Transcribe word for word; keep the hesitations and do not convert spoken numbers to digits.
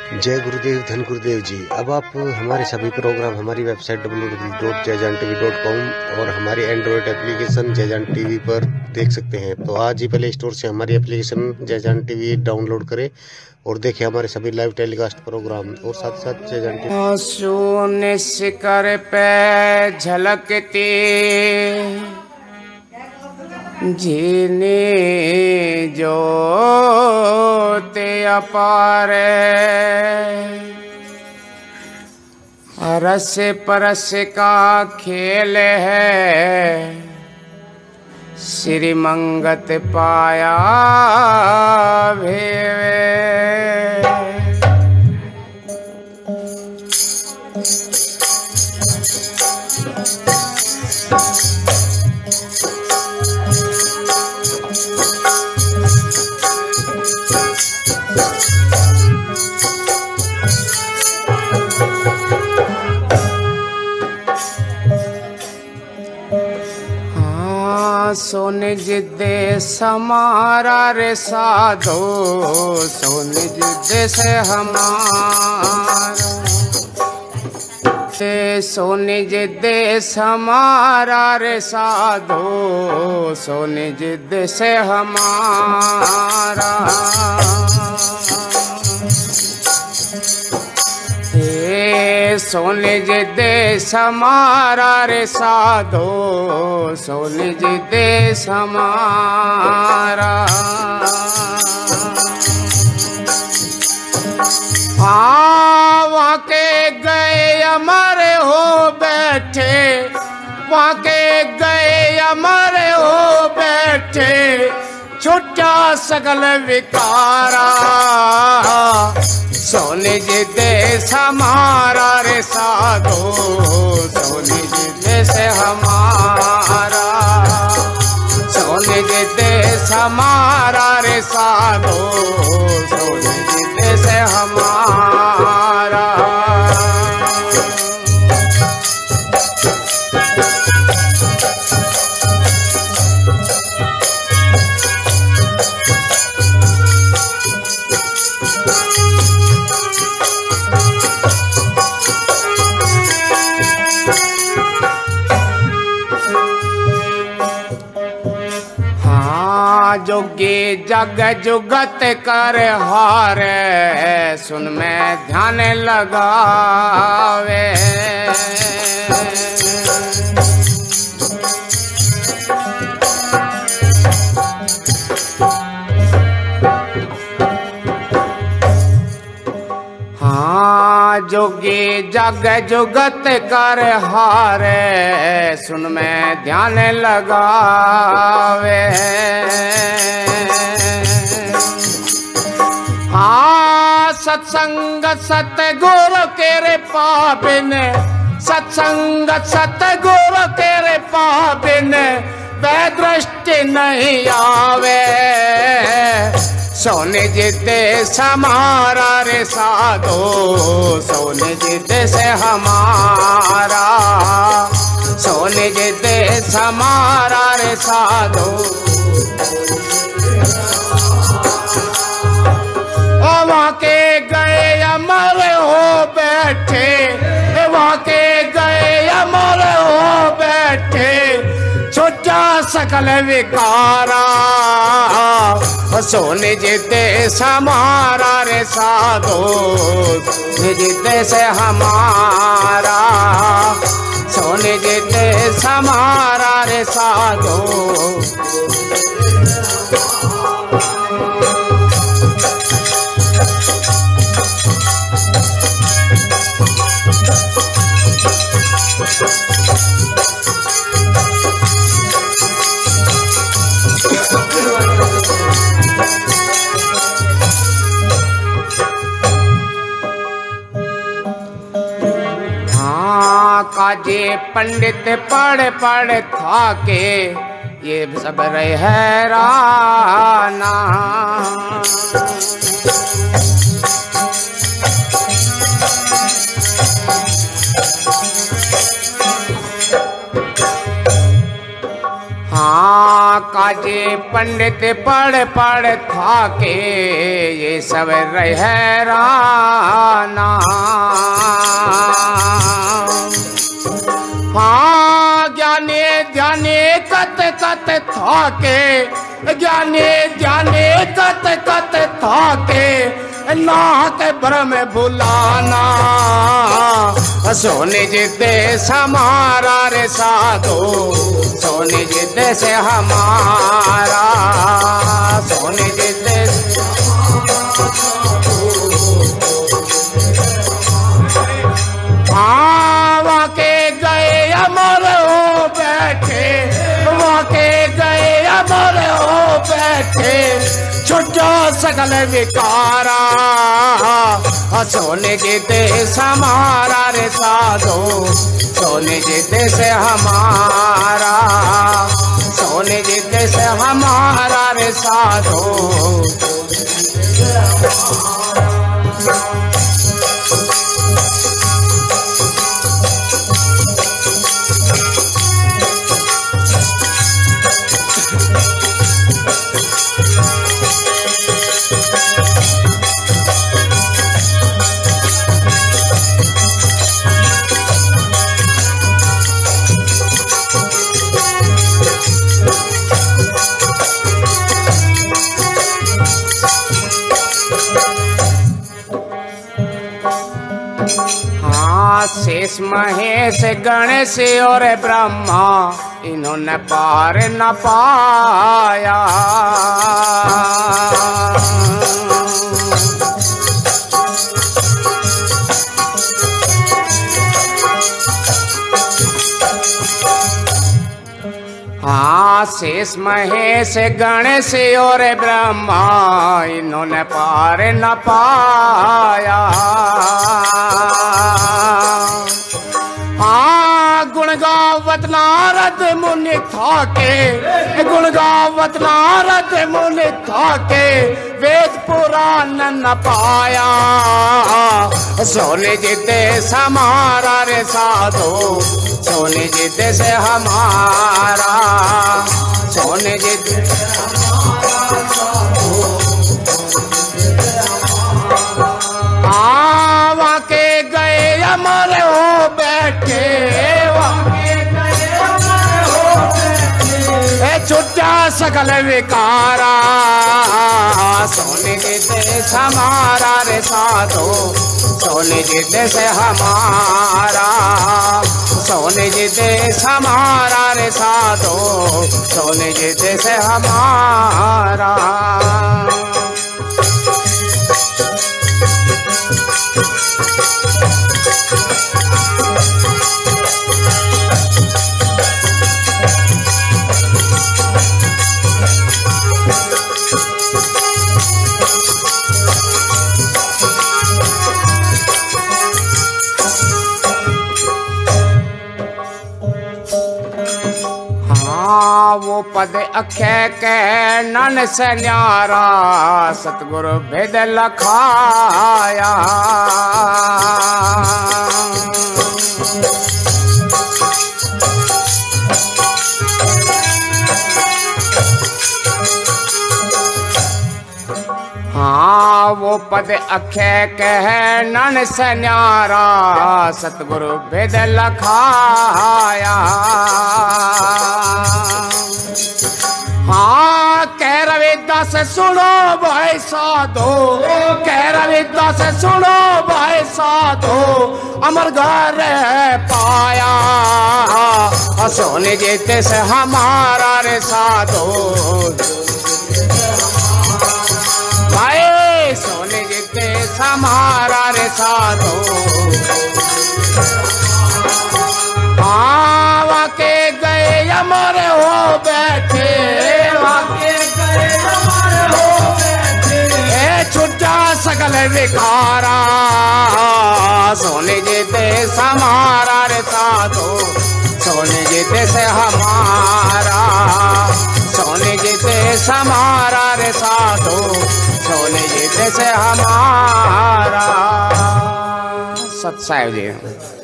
जय गुरुदेव, धन गुरुदेव जी। अब आप हमारे सभी प्रोग्राम हमारी website W W W dot जयजान टीवी डॉट कॉम और हमारी एंड्रॉयड एप्लीकेशन जयजान टीवी पर देख सकते हैं। तो आज ही प्ले स्टोर से हमारी एप्लीकेशन जयजान टीवी डाउनलोड करें और देखें हमारे सभी लाइव टेलीकास्ट प्रोग्राम और साथ साथ जयजान टीवी। सोने शिखर पे झलकती जीने जोते अपार, रस परस का खेल है, श्री मंगत पाया भेवे। सोने जिदे समारा रे साधो, सोने जिदे से हमारा, से सोने जिदे समारा रे साधो, सोने जिदे से हमारा। सोने जी देश हमारा रे साधो, सोने जी देश हमारा। हाँ वहाँ के गए हमारे हो बैठे, वहाँ के गए हमारे हो बैठे, छुट्टा सकल विकारा। सोने जी देश हमारा रे साधो, सोने जी देश हमारा, सोने जी देश हमारा रे साधो, सोने जी देश हमारा। जोगी जग जुगत कर हारे, सुन में ध्यान लगावे। हाँ जोगी जग जुगत कर हारे, सुन में ध्यान लगावे। हाँ सत्संग सतगुरु तेरे पाबिन, सत्संग सतगुरु तेरे पाबिन, वह दृष्टि नहीं आवे। सोने जी देश हमारा रे साधो, सोने जी देश हमारा, सोने जी देश हमारा रे साधो। वहाँ के गए अमर हो बैठे, वहाँ के गए अमर हो बैठे, छुट्टा सकल विकारा। सोने जी देश हमारा रे साधो, सोने जी देश हमारा, सोने जी देश हमारा रे साधो। काजे पंडित पढ़ पढ़ थाके, ये सब रहे हैराना। हाँ आज पंडित पढ़ पढ़ थाके ये सब रहराना। हाँ ज्ञानी ध्यानी कत कत थाके, ज्ञानी ध्यानी कत कत थाके, नाहक भ्रम भुलाना। सोने जिद्दे समारा रे साधो, सोने जिद्दे से हमारा, सोने जिद्दे हाँ वाके गए अमर हो बैठे, वाके गए अमर हो बैठे, छुट्टा सकल विकारा। सोने जिद्दे समारा रे साधो, सोने जिद्दे से हमारा, सोने जिद्दे से हमारा रे साधो। शेष महेश गणेश और ब्रह्मा इन्होंने पार न पाया। हाँ शेष महेश गणेश और ब्रह्मा इन्होंने पार न पाया। हाँ गुण गावत नारद मुनि थाके, गुण गावत नारद मुनि थाके, वेद पुराण न पाया। सोने जिद्दे समारा रे साधो, सोने जिद्दे से हमारा, सोने जिद्दे से हमारा। वाके गए अमर हो बैठे, वाके गए अमर हो बैठे, छुट्टा सकल विकारा। सोने जिद्दे समारा रे साधो, सोने जिद्दे से हमारा, सोने जिद्दे समारा रे साधो, सोने जिद्दे से हमारा। वो पद अखे के नन से न्यारा, सतगुरु भेद लखाया। हाँ वो पद अखे कह नन से न्यारा, सतगुरु भेद लखाया। हाँ कह रविदास सुनो भाई साधो, कह रविदास सुनो भाई साधो, अमर घर पाया। सोने जीते से हमारा रे साधो, भाई सोने जीते हमारा रे साधो। हाँ वाके गए अमर हो बैठे, वाके गए अमर हो बैठे, छुट्टा सकल विकारा। सोने जीते हमारा रे साधो, सोने जीते से हमारा, सोने जीते हमारा रे साधो, सोने जीते से हमारा। सत साहिब जी।